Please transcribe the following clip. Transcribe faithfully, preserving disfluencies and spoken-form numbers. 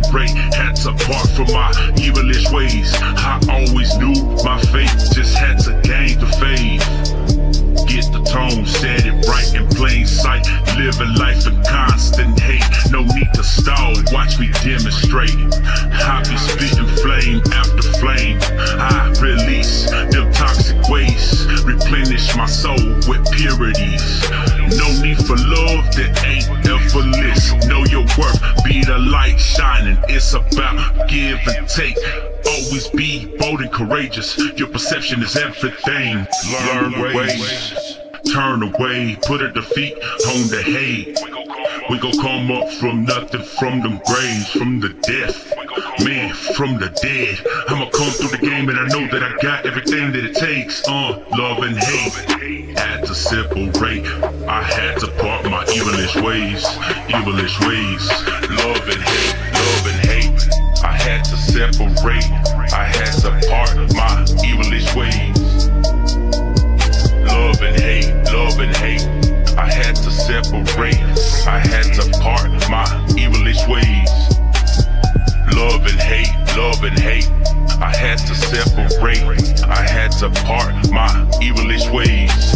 separate, had to part from my evilish ways. I always knew my fate, just had to gain the faith. Get the tone, set it right in plain sight. Living life in constant hate, no need to stall, watch me demonstrate. I be spitting flame after flame. I release them toxic wastes, replenish my soul with purities. No need for love that ain't effortless. Know your worth, be the light shining. It's about give and take. Always be bold and courageous. Your perception is everything. Learn ways, turn away, put a defeat on the hate. We gon' come up from nothing, from them graves, from the death. Man, from the dead. I'ma come through the game and I know that I got everything that it takes. Uh, love and hate. Had to separate. I had to part my evilish ways. Evilish ways. Love and hate. Love and hate. I had to separate. I had to part my evilish ways. Love and hate. Love and hate. I had to separate. I had to part my evilish ways. Love and hate, love and hate. I had to separate. I had to part my evilish ways.